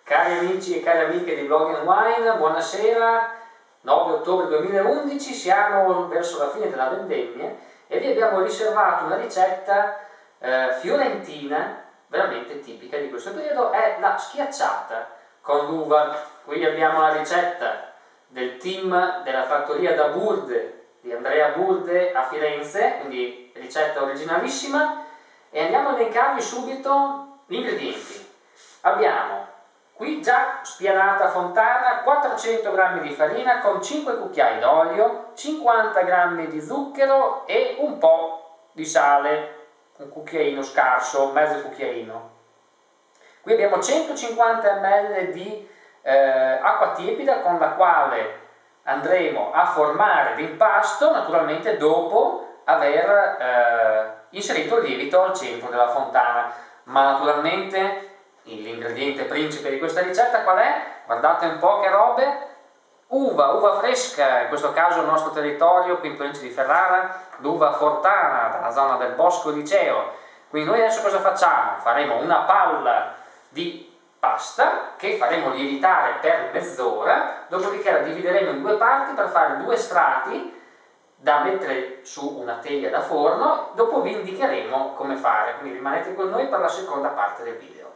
Cari amici e cari amiche di Blog and Wine, buonasera. 9 ottobre 2011, siamo verso la fine della vendemmia e vi abbiamo riservato una ricetta fiorentina veramente tipica di questo periodo, è la schiacciata con l'uva. Qui abbiamo la ricetta del team della fattoria da Burde di Andrea Burde a Firenze, quindi ricetta originalissima, e andiamo a elencarvi subito gli ingredienti. Abbiamo qui già spianata fontana, 400 g di farina con 5 cucchiai d'olio, 50 g di zucchero e un po' di sale, un cucchiaino scarso, mezzo cucchiaino. Qui abbiamo 150 ml di acqua tiepida con la quale andremo a formare l'impasto, naturalmente dopo aver inserito il lievito al centro della fontana. Ma naturalmente l'ingrediente principe di questa ricetta qual è? Guardate un po' che robe: uva fresca, in questo caso il nostro territorio qui in provincia di Ferrara, l'uva fortana dalla zona del Bosco Liceo. Quindi noi adesso cosa facciamo? Faremo una palla di pasta che faremo lievitare per mezz'ora, dopodiché la divideremo in due parti per fare due strati da mettere su una teglia da forno. Dopo vi indicheremo come fare, quindi rimanete con noi per la seconda parte del video.